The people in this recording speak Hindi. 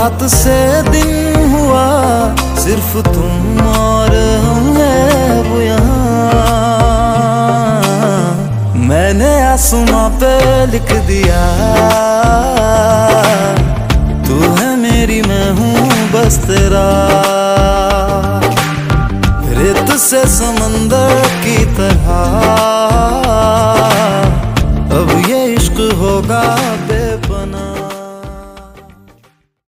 रात से दिन हुआ, सिर्फ तुम और हम हैं वो यहाँ। मैंने आसमां पे लिख दिया, तू है मेरी मैं हूँ बस तेरा। रेत से समंदर की तरह